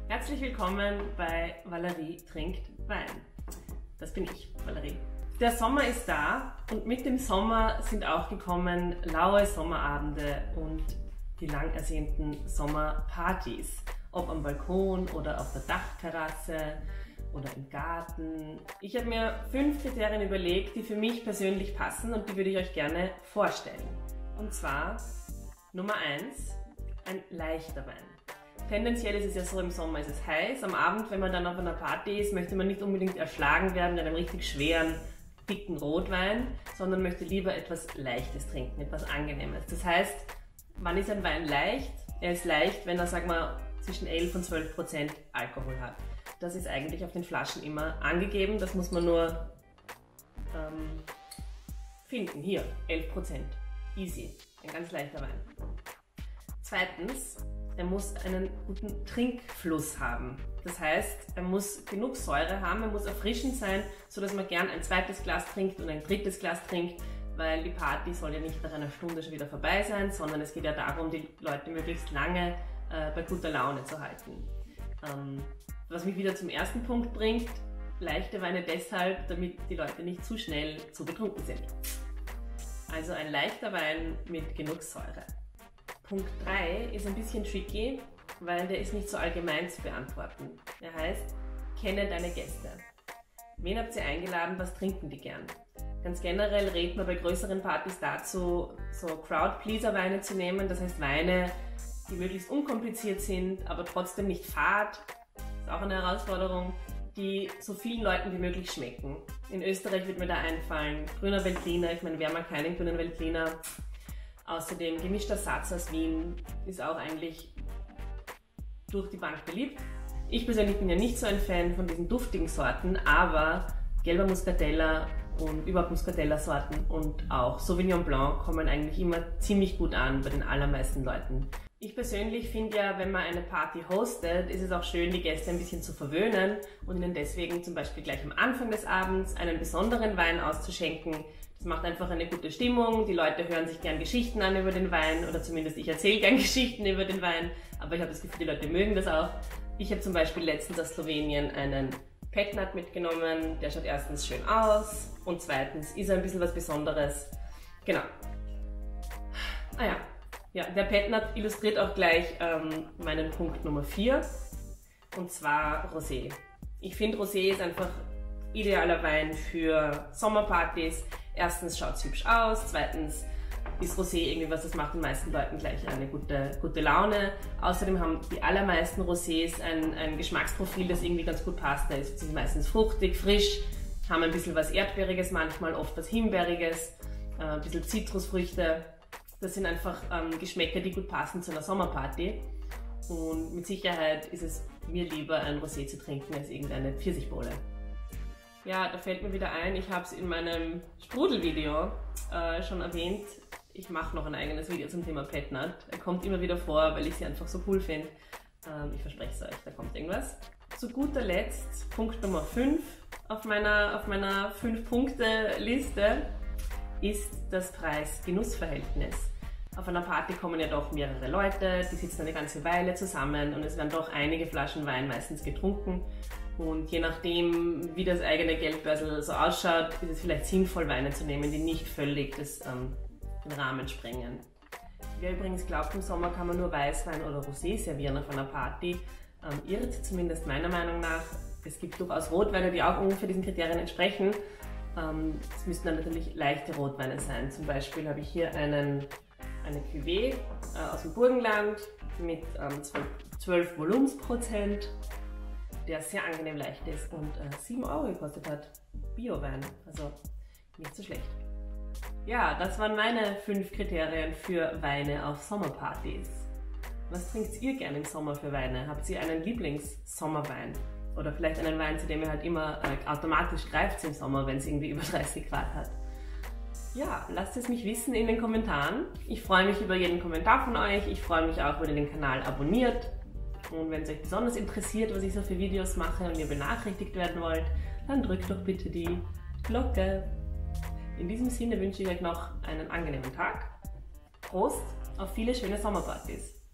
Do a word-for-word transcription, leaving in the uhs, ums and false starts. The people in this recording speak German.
Herzlich willkommen bei Valerie trinkt Wein. Das bin ich, Valerie. Der Sommer ist da und mit dem Sommer sind auch gekommen laue Sommerabende und die lang ersehnten Sommerpartys. Ob am Balkon oder auf der Dachterrasse oder im Garten. Ich habe mir fünf Kriterien überlegt, die für mich persönlich passen und die würde ich euch gerne vorstellen. Und zwar Nummer eins, ein leichter Wein. Tendenziell ist es ja so, im Sommer ist es heiß. Am Abend, wenn man dann auf einer Party ist, möchte man nicht unbedingt erschlagen werden mit einem richtig schweren, dicken Rotwein, sondern möchte lieber etwas Leichtes trinken, etwas Angenehmes. Das heißt, wann ist ein Wein leicht? Er ist leicht, wenn er, sagen wir, zwischen elf und zwölf Prozent Alkohol hat. Das ist eigentlich auf den Flaschen immer angegeben. Das muss man nur ähm, finden. Hier, elf Prozent. Easy. Ein ganz leichter Wein. Zweitens, er muss einen guten Trinkfluss haben. Das heißt, er muss genug Säure haben, er muss erfrischend sein, sodass man gern ein zweites Glas trinkt und ein drittes Glas trinkt, weil die Party soll ja nicht nach einer Stunde schon wieder vorbei sein, sondern es geht ja darum, die Leute möglichst lange äh, bei guter Laune zu halten. Ähm, was mich wieder zum ersten Punkt bringt, leichte Weine deshalb, damit die Leute nicht zu schnell zu betrunken sind. Also ein leichter Wein mit genug Säure. Punkt drei ist ein bisschen tricky, weil der ist nicht so allgemein zu beantworten. Er heißt, kenne deine Gäste. Wen habt ihr eingeladen, was trinken die gern? Ganz generell redet man bei größeren Partys dazu, so Crowd-Pleaser-Weine zu nehmen, das heißt Weine, die möglichst unkompliziert sind, aber trotzdem nicht fad. Das ist auch eine Herausforderung, die so vielen Leuten wie möglich schmecken. In Österreich wird mir da einfallen, grüner Veltliner, ich meine, wer mag keinen grünen Veltliner? Außerdem gemischter Satz aus Wien ist auch eigentlich durch die Bank beliebt. Ich persönlich bin ja nicht so ein Fan von diesen duftigen Sorten, aber gelber Muscatella und überhaupt Muscatella-Sorten und auch Sauvignon Blanc kommen eigentlich immer ziemlich gut an bei den allermeisten Leuten. Ich persönlich finde ja, wenn man eine Party hostet, ist es auch schön, die Gäste ein bisschen zu verwöhnen und ihnen deswegen zum Beispiel gleich am Anfang des Abends einen besonderen Wein auszuschenken. Das macht einfach eine gute Stimmung, die Leute hören sich gern Geschichten an über den Wein oder zumindest ich erzähle gern Geschichten über den Wein, aber ich habe das Gefühl, die Leute mögen das auch. Ich habe zum Beispiel letztens aus Slowenien einen Petnat mitgenommen, der schaut erstens schön aus und zweitens ist er ein bisschen was Besonderes. Genau. Ah ja, ja der Petnat illustriert auch gleich ähm, meinen Punkt Nummer vier und zwar Rosé. Ich finde, Rosé ist einfach idealer Wein für Sommerpartys. Erstens schaut es hübsch aus, zweitens ist Rosé irgendwie was, das macht den meisten Leuten gleich eine gute, gute Laune. Außerdem haben die allermeisten Rosés ein, ein Geschmacksprofil, das irgendwie ganz gut passt. Da ist sie meistens fruchtig, frisch, haben ein bisschen was Erdbeeriges, manchmal oft was Himbeeriges, äh, ein bisschen Zitrusfrüchte. Das sind einfach ähm, Geschmäcker, die gut passen zu einer Sommerparty. Und mit Sicherheit ist es mir lieber, ein Rosé zu trinken, als irgendeine Pfirsichbowle. Ja, da fällt mir wieder ein, ich habe es in meinem Sprudelvideo äh, schon erwähnt. Ich mache noch ein eigenes Video zum Thema Petnat. Er kommt immer wieder vor, weil ich sie einfach so cool finde. Ähm, ich verspreche es euch, da kommt irgendwas. Zu guter Letzt, Punkt Nummer fünf auf meiner, auf meiner fünf Punkte Liste ist das Preis-Genuss-Verhältnis. Auf einer Party kommen ja doch mehrere Leute, die sitzen eine ganze Weile zusammen und es werden doch einige Flaschen Wein meistens getrunken. Und je nachdem, wie das eigene Geldbörsel so ausschaut, ist es vielleicht sinnvoll, Weine zu nehmen, die nicht völlig das, ähm, den Rahmen sprengen. Wer übrigens glaubt, im Sommer kann man nur Weißwein oder Rosé servieren auf einer Party, ähm, irrt zumindest meiner Meinung nach. Es gibt durchaus Rotweine, die auch ungefähr diesen Kriterien entsprechen. Ähm, es müssten dann natürlich leichte Rotweine sein. Zum Beispiel habe ich hier einen, eine Cuvée äh, aus dem Burgenland mit ähm, zwölf Volumensprozent, der sehr angenehm leicht ist und äh, sieben Euro gekostet hat. Bio-Wein, also nicht so schlecht. Ja, das waren meine fünf Kriterien für Weine auf Sommerpartys. Was trinkt ihr gerne im Sommer für Weine? Habt ihr einen Lieblings-Sommerwein? Oder vielleicht einen Wein, zu dem ihr halt immer äh, automatisch greift im Sommer, wenn es irgendwie über dreißig Grad hat? Ja, lasst es mich wissen in den Kommentaren. Ich freue mich über jeden Kommentar von euch. Ich freue mich auch, wenn ihr den Kanal abonniert. Und wenn es euch besonders interessiert, was ich so für Videos mache und ihr benachrichtigt werden wollt, dann drückt doch bitte die Glocke. In diesem Sinne wünsche ich euch noch einen angenehmen Tag. Prost auf viele schöne Sommerpartys!